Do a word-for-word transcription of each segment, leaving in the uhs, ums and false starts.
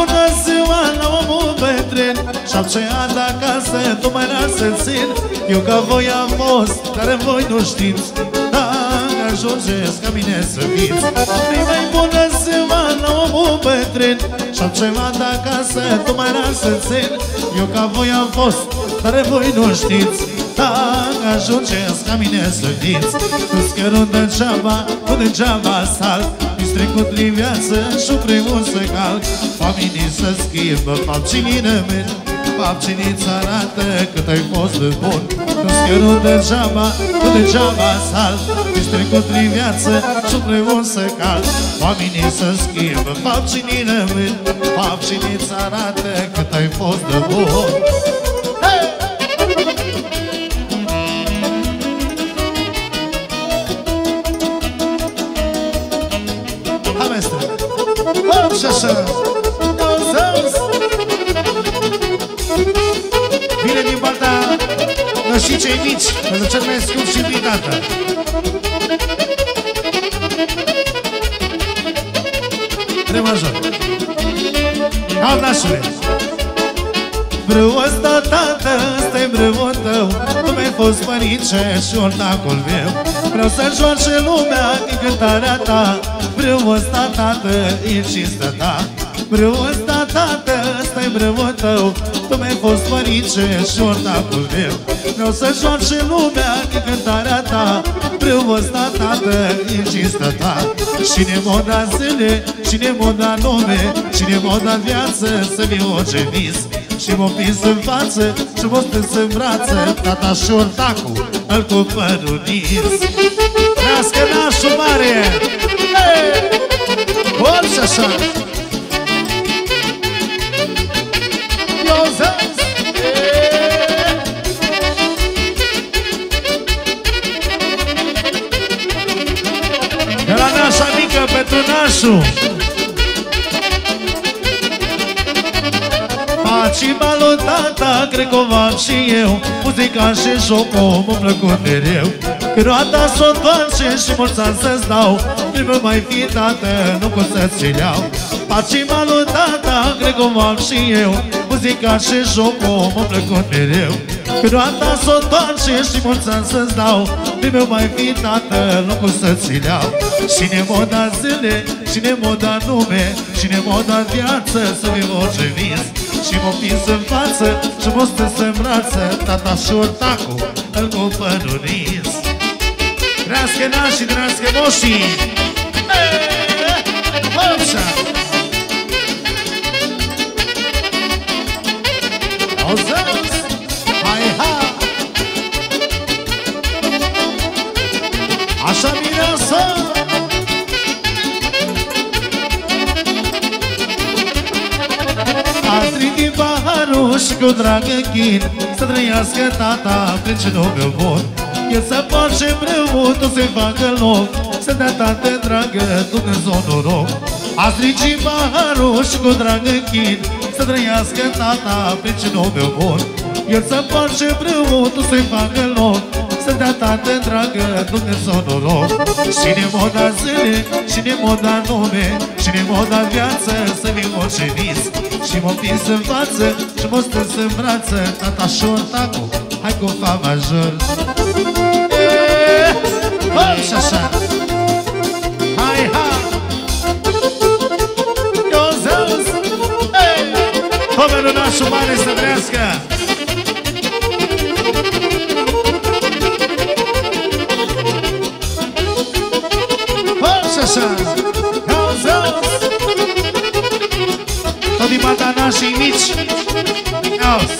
bună ziua la omul bătrân, șapte ani de acasă, nu mai lasă țin. Eu ca voi am fost, dar voi nu știți. Dacă ajungeți ca mine să fiți. E mai bună ziua la omul bătrân, șapte ani de acasă, nu mai lasă țin. Eu ca voi am fost, dar voi nu știți. Dacă ajungeți ca mine să fiți. Nu-ți că nu degeaba, nu degeaba salt. Mi-ți trecut din viață și-o primul să calc. Oamenii să schimbă, fapcinii rămân. Fapcinii-ți arată cât ai fost de bun. Nu-ți că nu degeaba, nu degeaba salt. Mi-ți trecut din viață și-o primul să calc. Oamenii să schimbă, fapcinii rămân. Fapcinii-ți arată cât ai fost de bun. Și așa vine din partea și cei mici, pentru cel mai scump și invitată. Remajor Alnașule. Brâul ăsta, tată, ăsta-i brâul tău. Tu mi-ai fost părince și ortacul meu. Vreau să joace lumea din cântarea ta. Brâul ăsta, tată, e cinstă ta. Brâul ăsta, tată, ăsta-i brâul tău. Tu mi-ai fost părince și ortacul meu. Vreau să joace lumea din cântarea ta. Brâul ăsta, tată, e cinstă ta. Și-ne moda zile, și-ne moda nume, și-ne moda viață, să viu orice vis. Și m-o pins în față și m-o strâns în brață. Tata și ortacul, îl cu părul nis. Trească nașul mare! Bun și așa! Eu zăs! De la nașa mică pentru nașul. Paci balul, tata, cred că o v-am și eu. Muzica și jocul m-a plăcut mereu. Când roata s-o întoarce și mulți ani să-ți dau. Nu mai fi, tată, nu pot să-ți iau. Paci balul, tata, cred că o v-am și eu. Muzica și jocul m-a plăcut mereu. Când roata s-o întoarce și mulți ani să-ți dau. Nu mai fi, tată, nu pot să-ți iau. Și-ne moda zile, și-ne moda nume, și-ne moda viață, să viu orice vis. Și m-o pins în față și m-o strâns în brață. Tata și ortacul, îl cu părul nis. Trească nașii, trească moșii. Așa! Auzi-ți? Hai, ha! Așa mireasă! Astrid din paharul și cu drag închin. Să trăiască tata, prietenul meu bun. El să face brâul, tu să-i facă loc. Să dea tată dragă, Dumnezeu noroc. Astrid din paharul și cu drag închin. Să trăiască tata, prietenul meu bun. El să face brâul, tu să-i facă loc. Să dea tată dragă, Dumnezeu noroc. Și-ne moda zile, și-ne moda nume, și-ne moda viață, să viu orice vis. Și m-o pins în față și m-o strâns în brață. Tata și ortacul, hai cu fa major. Și așa. Hai, ha! Eu zăs! Homenul nașul mare să trească! Și așa. Eu zăs! Tot din partea nașii mici. Auzi!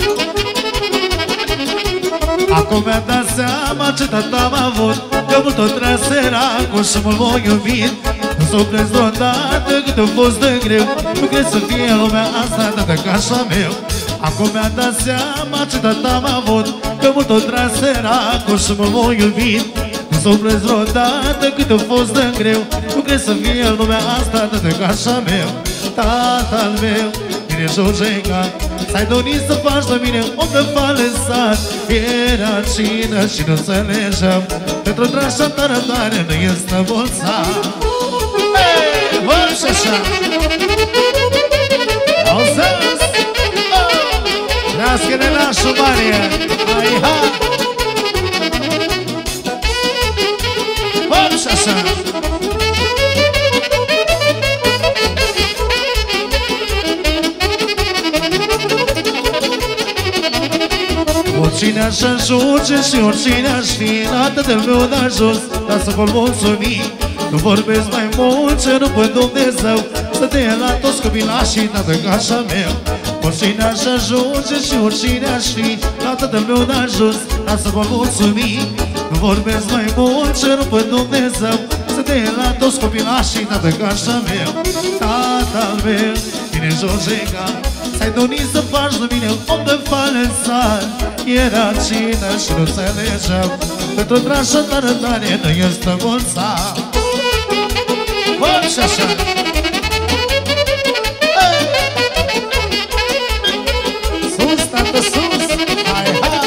Acum mi-am dat seama ce tata am avut. Că mult o trasera cu și mult m-o iubit. Nu s-o crezi vreodată cât a fost de greu. Nu crezi să fie lumea asta tată ca așa meu. Acum mi-am dat seama ce tata am avut. Că mult o trasera cu și mult m-o iubit. Nu s-o crezi vreodată cât a fost de greu. Nu crezi să fie lumea asta tată ca așa meu. Tatăl meu, mine Georgica, s-ai dorit să faci de mine om de falesat. Era cină și nu înțelegeam. Pentru trașa ta răbdare nu este bolța. Hei, hoi și așa. Oricine aș ajunge și oricine aș fi, la tatăl meu de ajuns, lasă-mă mulțumi. Nu vorbesc mai mult ce nu pot Dumnezeu, să te ia la toți copilașii, tată ca așa meu. Oricine aș ajunge și oricine aș fi, la tatăl meu de ajuns, lasă-mă mulțumi. Nu vorbesc mai mult ce nu pot Dumnezeu, să te ia la toți copilașii, tată ca așa meu. Tatăl meu, bine Georgica, ți-ai dorit să faci de mine om de falensar. Era cină și nu înțelegeam, pentru trașă tare tare nu este mulța. Bă, și așa. Sus, tată, sus, hai, hai.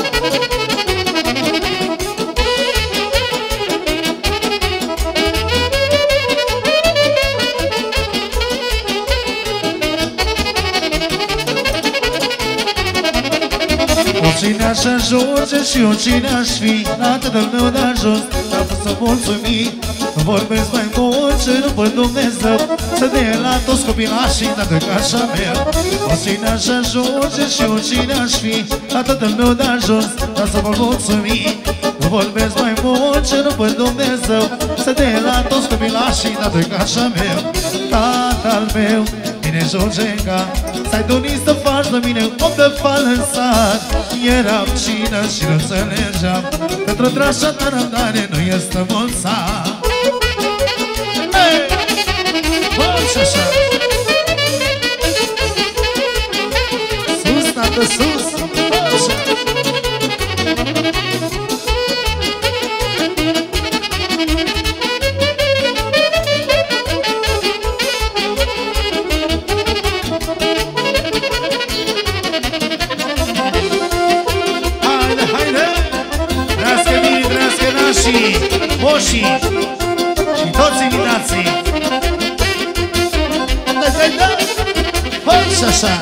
Oricine aș ajunge și oricine aș fi, la tatăl meu de ajuns, a fost să mulțumi. Nu vorbesc mai mult ce nu pot Dumnezeu, să te ia la toți copilașii, tată ca așa meu. Oricine aș ajunge și oricine aș fi, la tatăl meu de ajuns, lasă-mă mulțumi. Nu vorbesc mai mult ce nu pot Dumnezeu, să te ia la toți copilașii, tată ca așa meu. Tatăl meu, bine Georgica, ți-ai dorit să faci de mine om de falensat. Eram cină și nu înțelegeam, pentru trașa ta răbdare nu este mulța. Hey! Bă, și așa. Sus, tată, sus. Bă, așa. Moșii și toți invitații. Da, da, da. Hai și așa.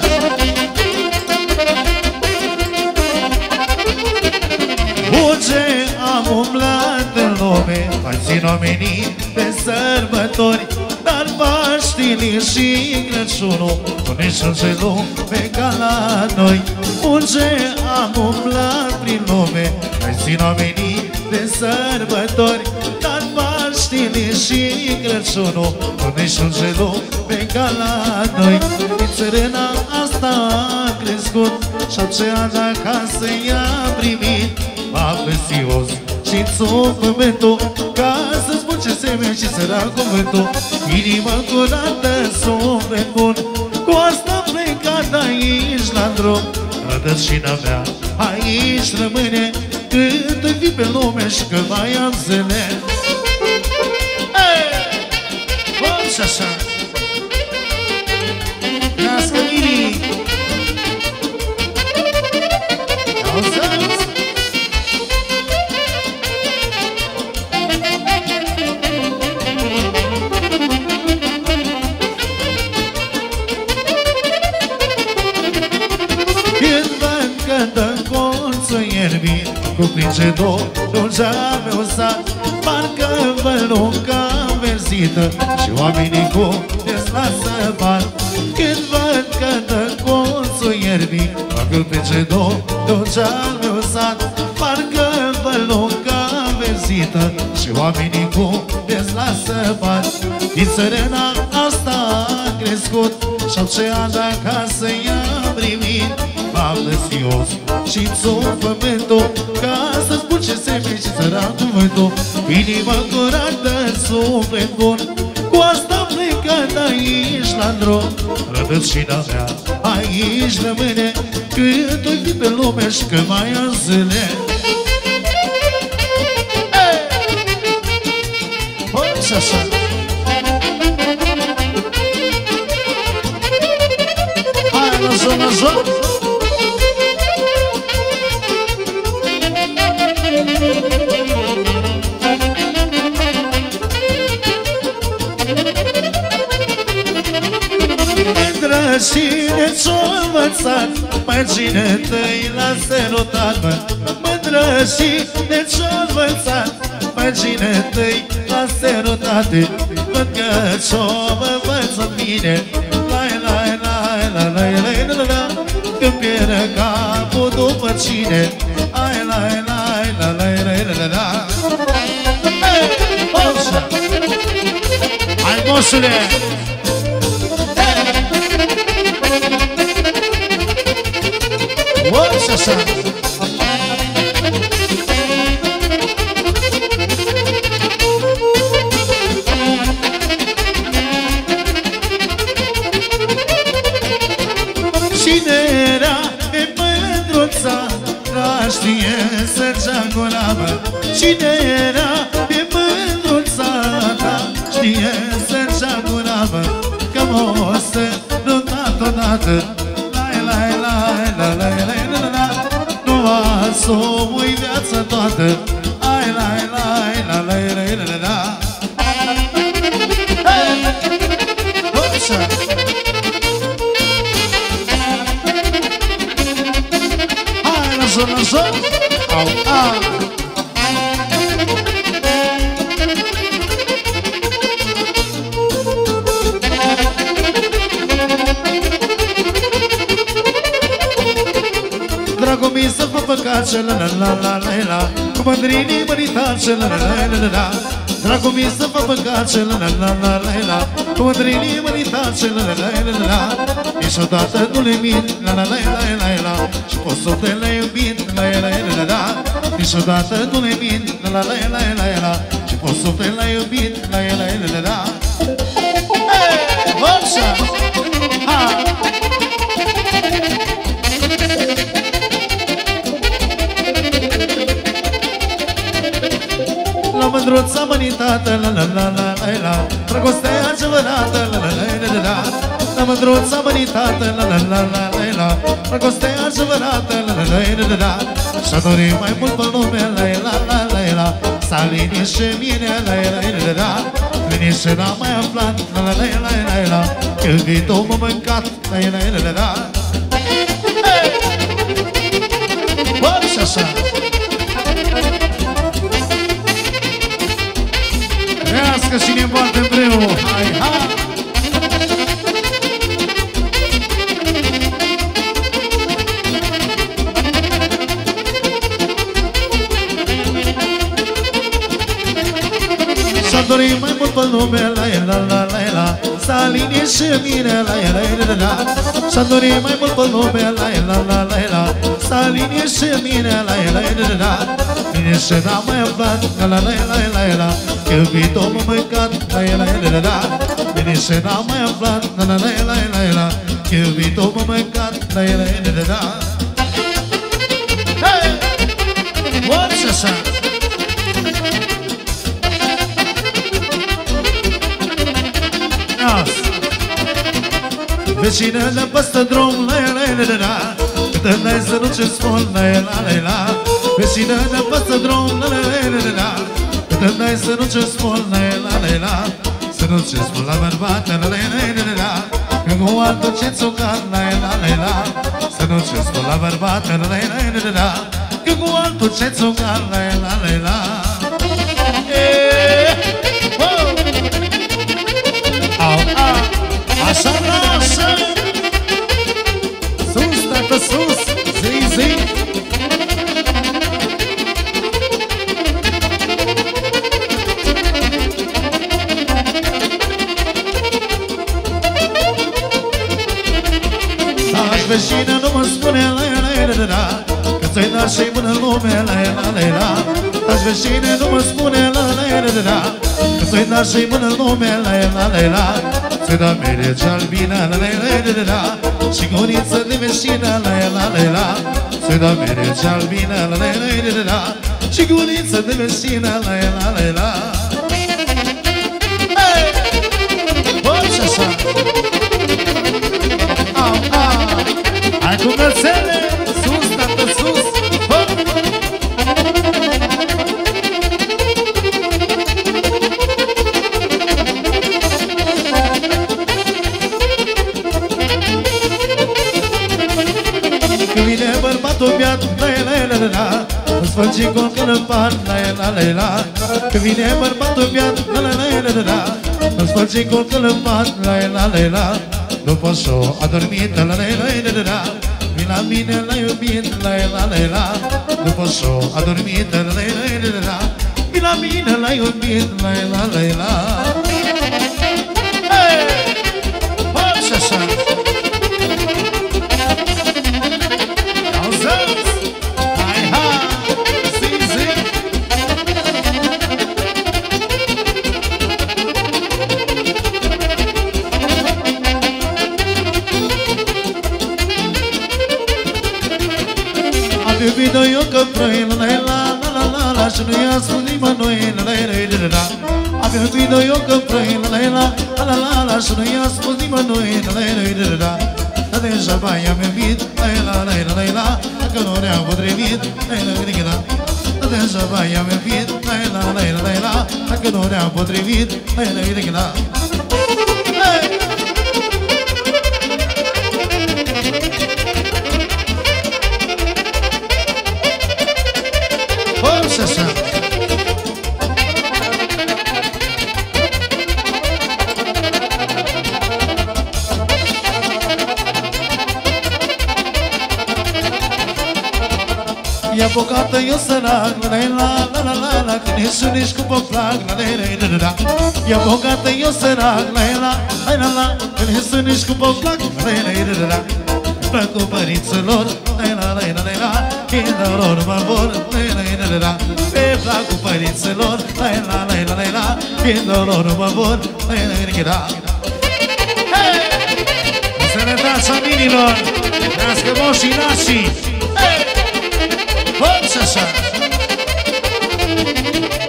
Unde am umblat în lume, mai țin oamenii de sărbători, dar Paștilii și Crăciunul nu niciun ce lume ca la noi. Unde am umblat prin lume, mai țin oamenii de sărbători, dar Paștilii și Crăciunul nu niciun ce lume ca la noi. Din țărâna asta a crescut și-au ce ani acasă i-a primit. M-a prețios și-n sufletul, ca să spun ce seme și sărac cuvântul. Inima curată, suflet bun, cu asta plecat aici la drum. Rădăcina mea aici rămâne, cât îi fi pe lume și că mai am zile. Bă, și așa. Nască Miri. Auzi-ați? Cupringe dorul ce-a meu sat, parcă văd ca înverzită și oamenii cu des lasă bani. Când văd că dă colțul ierbii, mă cupringe dorul ce-a meu sat, parcă văd ca înverzită și oamenii cu des lasă bani. Din țărâna asta a crescut și-au ce ani acasă i-a primit. M-am lăsios și-n sufletul, ca să spun ce seme și sărac cuvântul. Inima curată, suflet bun, cu asta plecat aici la drum. Rădăcina mea aici rămâne, cât o-i fi pe lume și că mai am zile. Băi, și așa. Hai, la joc, la joc. Cine ți-o învățat, mărgine tăi l-a sărutat, mă. Mândră cine ți-o învățat, mărgine tăi l-a sărutat. Văd că ți-o învăță bine, lai, lai, lai, lai, lai, lai, lai, lai, când pierde capul după cine, ai, moșule! O, și așa! Cine era pe mândruța, dar știe să-ți-a curamă. Cine era pe mândruța, dar știe să-ți-a curamă. Că m-o sărutat odată, lai, lai, lai, lai, lai, lai, lai, lai. Nu ați o ui viața toată, lai, lai, lai, lai, lai, lai, lai, lai. Așa! La joc, au, au. Dragul mi să fă păcace, la la la la la la. Cu mândrinii măritace, la la la la la. Dragul mi să fă păcace, la la la la la la. Cu mândrinii măritace, la la la la la. Niciodată nu le mint, la la la la la la. Și pot să te le iubit, la la la la la. Niciodată nu le mint, la la la la la la. Și pot să te le iubit, la la la la la. Hei, așa! Ha! La mândruța mănitată, la la la la la la. Dragostea adevărată, la la la la la. La mândruța mănitată, la la la la la la. Dragostea adevărată, la la la la la la. Și-a dorit mai mult pe lume, la la la la la. S-a liniște mine, la la la la la. Liniște n-am mai aflat, la la la la la la. Când viitor m-a mâncat, la la la la la. Hei! Bă, și așa! Trească și ne poartă împreună, hai, hai! S-a dorit mai mult pe lume, la la la la la. S-a liniștit și mine, la la la la. S-a dorit mai mult pe lume, la la la la la. S-a liniștit și mine, la la la la. Liniște n-am mai aflat, la la la la la. Că viitor m-a mâncat, la la la la. Liniște n-am mai aflat, la la la la la. Că viitor m-a mâncat, la la la la. Hei! What și așa? Vecinele păstă drum, la la la la la. Câtă n-ai să nu ce spun, la la la la. Vecinele păstă drum, la la la la la. Câtă n-ai să nu ce spun, la la la la. Să nu ce spun la bărbat, la la la la la. Că cu altul ce-ți ucat, la la la la. Să nu ce spun la bărbat, la la la la la. Că cu altul ce-ți ucat, la la la la. Au, au. Așa, așa! Sus, tată, sus! Zi, zi! Taci vecină nu mă spune la la la la. Că ți-ai dat și până în lume la la la la. Taci vecină nu mă spune la la la la. Că ți-ai dat și până în lume la la la la. Ți-ai dat merece albină, la la la la la. Și guriță de vecină, la la la la. Ți-ai dat merece albină, la la la la la. Și guriță de vecină, la la la la. Hei! Bă, și așa! Au, au! Hai cu mățele! Sus, tată, sus! Bă! Când vine bărbatul beat, la la la la la. Îți faci colcă în pat, la la la la. Când vine bărbatul beat, la la la la la. Îți faci colcă în pat, la la la la. După show a dormit, la la la la la. Vin la mine l-a iubit, la la la la. După show a dormit, la la la la la. Vin la mine l-a iubit, la la la la. iubit-o eu că vrei, la la la la la la, și nu i-a spus nimănui, la la la la la. Am iubit-o eu că vrei, la la la la la la, și nu i-a spus nimănui, la la la la la. Dar degeaba i-am iubit, la la la la la, dacă nu ne-am potrivit, la la la la. Dar degeaba i-am iubit, la la la la la, dacă nu ne-am potrivit, la la la la. E bogată, eu sărac, la la la la la la, că nici și nici cu poplac, la la la la la. E bogată, eu sărac, la la la la la, că nici și nici cu poplac, la la la la la. Plac cu părinților, la la la la la, când lor mă vor, la la la la la. Pe plac cu părinților, la la la la la, când lor mă vor, la la la la. Sănătatea familiilor, nască moșii nașii. Vamos, Xaxá!